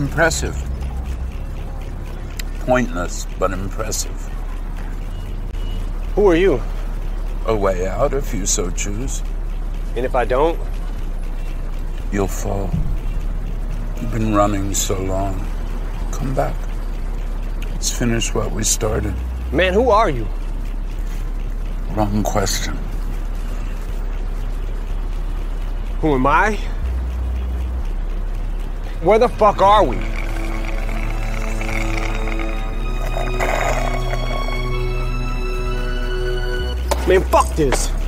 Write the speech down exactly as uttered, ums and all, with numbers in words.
Impressive. Pointless, but impressive. Who are you? A way out if you so choose. And if I don't? You'll fall. You've been running so long. Come back. Let's finish what we started. Man, who are you? Wrong question. Who am I? Where the fuck are we? Man, fuck this.